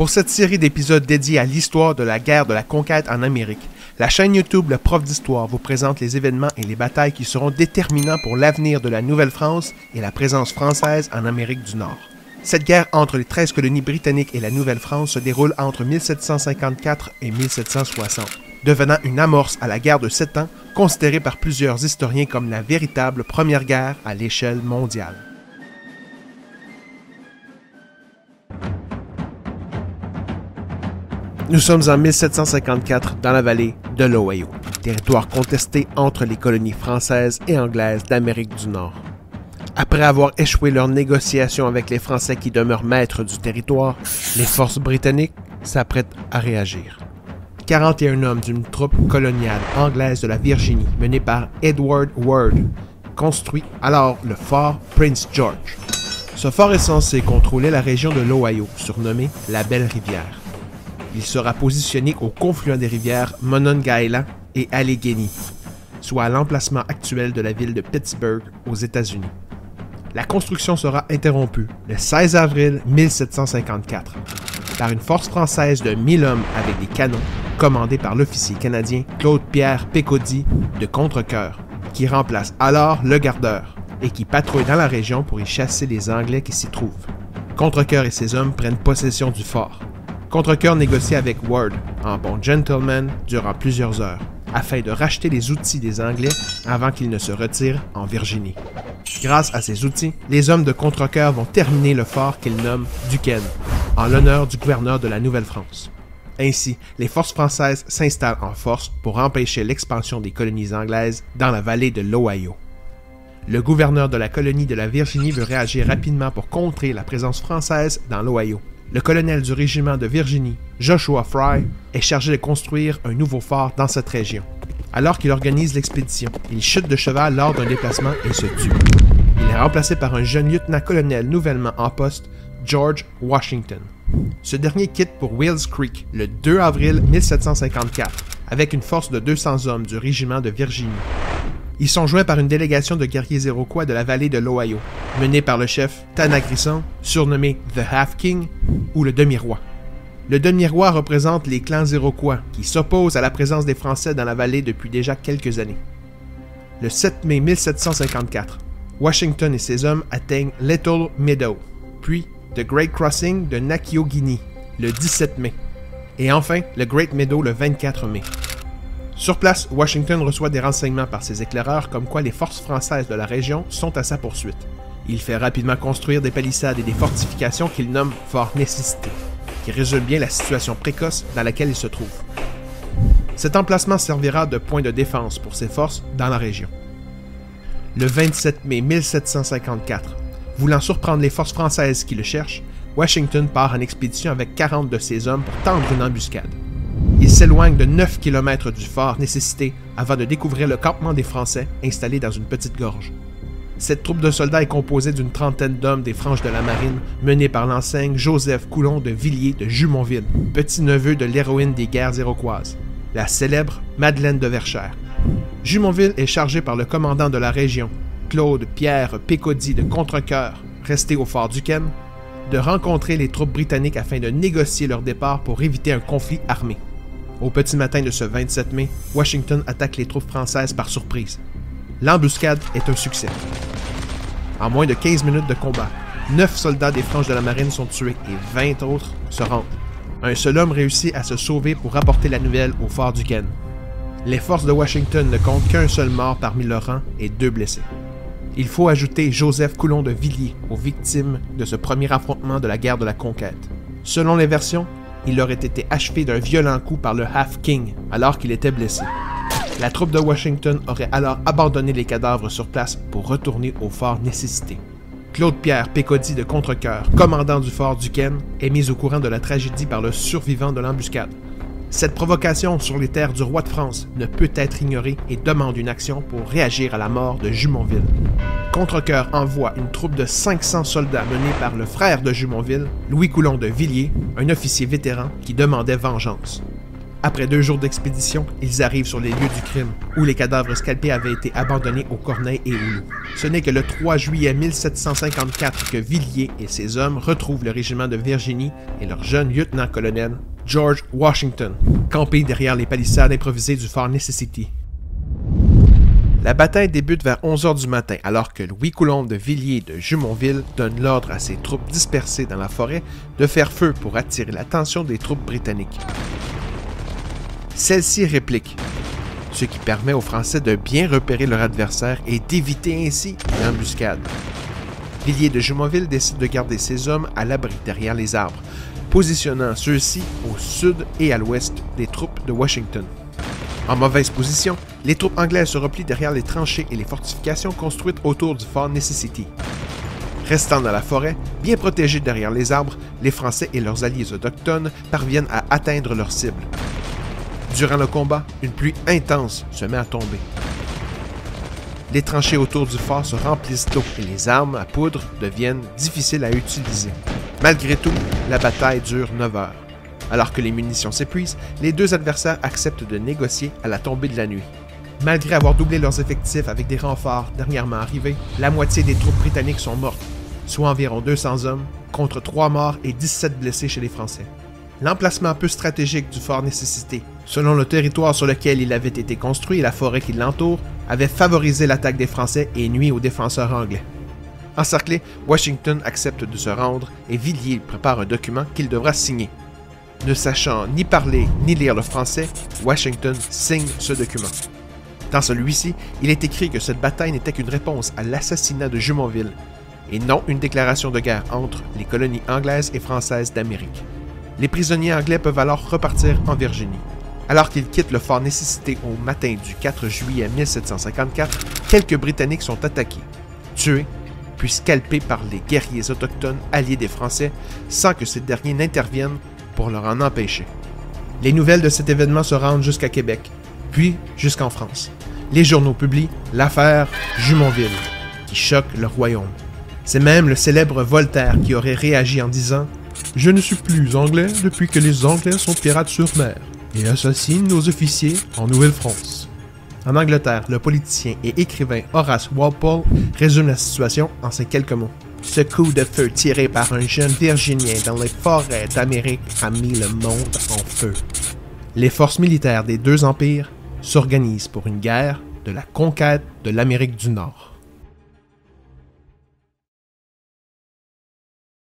Pour cette série d'épisodes dédiés à l'histoire de la guerre de la conquête en Amérique, la chaîne YouTube Le Prof d'Histoire vous présente les événements et les batailles qui seront déterminants pour l'avenir de la Nouvelle-France et la présence française en Amérique du Nord. Cette guerre entre les 13 colonies britanniques et la Nouvelle-France se déroule entre 1754 et 1760, devenant une amorce à la guerre de 7 ans, considérée par plusieurs historiens comme la véritable première guerre à l'échelle mondiale. Nous sommes en 1754 dans la vallée de l'Ohio, territoire contesté entre les colonies françaises et anglaises d'Amérique du Nord. Après avoir échoué leurs négociations avec les Français qui demeurent maîtres du territoire, les forces britanniques s'apprêtent à réagir. 41 hommes d'une troupe coloniale anglaise de la Virginie, menée par Edward Ward, construit alors le fort Prince George. Ce fort est censé contrôler la région de l'Ohio, surnommée la Belle Rivière. Il sera positionné au confluent des rivières Monongahela et Allegheny, soit à l'emplacement actuel de la ville de Pittsburgh aux États-Unis. La construction sera interrompue le 16 avril 1754 par une force française de 1000 hommes avec des canons, commandée par l'officier canadien Claude-Pierre Pécaudie de Contrecœur, qui remplace alors le gardeur et qui patrouille dans la région pour y chasser les Anglais qui s'y trouvent. Contrecœur et ses hommes prennent possession du fort. Contrecœur négocie avec Ward, en bon gentleman, durant plusieurs heures, afin de racheter les outils des Anglais avant qu'ils ne se retirent en Virginie. Grâce à ces outils, les hommes de Contrecœur vont terminer le fort qu'ils nomment Duquesne, en l'honneur du gouverneur de la Nouvelle-France. Ainsi, les forces françaises s'installent en force pour empêcher l'expansion des colonies anglaises dans la vallée de l'Ohio. Le gouverneur de la colonie de la Virginie veut réagir rapidement pour contrer la présence française dans l'Ohio. Le colonel du régiment de Virginie, Joshua Fry, est chargé de construire un nouveau fort dans cette région. Alors qu'il organise l'expédition, il chute de cheval lors d'un déplacement et se tue. Il est remplacé par un jeune lieutenant-colonel nouvellement en poste, George Washington. Ce dernier quitte pour Wills Creek le 2 avril 1754 avec une force de 200 hommes du régiment de Virginie. Ils sont joints par une délégation de guerriers iroquois de la vallée de l'Ohio, menée par le chef Tanagrisson, surnommé The Half King ou le Demi-Roi. Le Demi-Roi représente les clans iroquois qui s'opposent à la présence des Français dans la vallée depuis déjà quelques années. Le 7 mai 1754, Washington et ses hommes atteignent Little Meadow, puis The Great Crossing de Nakiogini le 17 mai, et enfin le Great Meadow le 24 mai. Sur place, Washington reçoit des renseignements par ses éclaireurs comme quoi les forces françaises de la région sont à sa poursuite. Il fait rapidement construire des palissades et des fortifications qu'il nomme Fort Nécessité, qui résume bien la situation précoce dans laquelle il se trouve. Cet emplacement servira de point de défense pour ses forces dans la région. Le 27 mai 1754, voulant surprendre les forces françaises qui le cherchent, Washington part en expédition avec 40 de ses hommes pour tendre une embuscade. Il s'éloigne de 9 km du fort Nécessité avant de découvrir le campement des Français installé dans une petite gorge. Cette troupe de soldats est composée d'une trentaine d'hommes des franges de la marine menés par l'enseigne Joseph Coulon de Villiers de Jumonville, petit-neveu de l'héroïne des guerres iroquoises, la célèbre Madeleine de Verchères. Jumonville est chargé par le commandant de la région, Claude-Pierre Pécaudie de Contrecœur, resté au fort Duquesne, de rencontrer les troupes britanniques afin de négocier leur départ pour éviter un conflit armé. Au petit matin de ce 27 mai, Washington attaque les troupes françaises par surprise. L'embuscade est un succès. En moins de 15 minutes de combat, 9 soldats des franges de la marine sont tués et 20 autres se rendent. Un seul homme réussit à se sauver pour rapporter la nouvelle au fort Duquesne. Les forces de Washington ne comptent qu'un seul mort parmi leurs rangs et 2 blessés. Il faut ajouter Joseph Coulon de Villiers aux victimes de ce premier affrontement de la guerre de la conquête. Selon les versions, il aurait été achevé d'un violent coup par le Half King alors qu'il était blessé. La troupe de Washington aurait alors abandonné les cadavres sur place pour retourner au fort Nécessité. Claude-Pierre Pécaudie de Contrecœur, commandant du fort Duquesne, est mis au courant de la tragédie par le survivant de l'embuscade. Cette provocation sur les terres du roi de France ne peut être ignorée et demande une action pour réagir à la mort de Jumonville. Contrecœur envoie une troupe de 500 soldats menée par le frère de Jumonville, Louis Coulon de Villiers, un officier vétéran qui demandait vengeance. Après 2 jours d'expédition, ils arrivent sur les lieux du crime, où les cadavres scalpés avaient été abandonnés aux corneilles et aux loups. Ce n'est que le 3 juillet 1754 que Villiers et ses hommes retrouvent le régiment de Virginie et leur jeune lieutenant-colonel, George Washington, campés derrière les palissades improvisées du fort Necessity. La bataille débute vers 11h du matin, alors que Louis-Coulombe de Villiers de Jumonville donne l'ordre à ses troupes dispersées dans la forêt de faire feu pour attirer l'attention des troupes britanniques. Celles-ci répliquent, ce qui permet aux Français de bien repérer leur adversaire et d'éviter ainsi l'embuscade. Villiers de Jumonville décide de garder ses hommes à l'abri derrière les arbres, positionnant ceux-ci au sud et à l'ouest des troupes de Washington. En mauvaise position, les troupes anglaises se replient derrière les tranchées et les fortifications construites autour du fort Necessity. Restant dans la forêt, bien protégés derrière les arbres, les Français et leurs alliés autochtones parviennent à atteindre leur cible. Durant le combat, une pluie intense se met à tomber. Les tranchées autour du fort se remplissent d'eau et les armes à poudre deviennent difficiles à utiliser. Malgré tout, la bataille dure 9 heures. Alors que les munitions s'épuisent, les deux adversaires acceptent de négocier à la tombée de la nuit. Malgré avoir doublé leurs effectifs avec des renforts dernièrement arrivés, la moitié des troupes britanniques sont mortes, soit environ 200 hommes, contre 3 morts et 17 blessés chez les Français. L'emplacement peu stratégique du fort Necessity, selon le territoire sur lequel il avait été construit et la forêt qui l'entoure, avait favorisé l'attaque des Français et nuit aux défenseurs anglais. Encerclé, Washington accepte de se rendre et Villiers prépare un document qu'il devra signer. Ne sachant ni parler ni lire le français, Washington signe ce document. Dans celui-ci, il est écrit que cette bataille n'était qu'une réponse à l'assassinat de Jumonville, et non une déclaration de guerre entre les colonies anglaises et françaises d'Amérique. Les prisonniers anglais peuvent alors repartir en Virginie. Alors qu'ils quittent le fort Necessity au matin du 4 juillet 1754, quelques Britanniques sont attaqués, tués, puis scalpés par les guerriers autochtones alliés des Français sans que ces derniers n'interviennent pour leur en empêcher. Les nouvelles de cet événement se rendent jusqu'à Québec, puis jusqu'en France. Les journaux publient l'affaire Jumonville, qui choque le royaume. C'est même le célèbre Voltaire qui aurait réagi en disant « Je ne suis plus anglais depuis que les Anglais sont pirates sur mer et assassinent nos officiers en Nouvelle-France. » En Angleterre, le politicien et écrivain Horace Walpole résume la situation en ces quelques mots. Ce coup de feu tiré par un jeune Virginien dans les forêts d'Amérique a mis le monde en feu. Les forces militaires des deux empires s'organisent pour une guerre de la conquête de l'Amérique du Nord.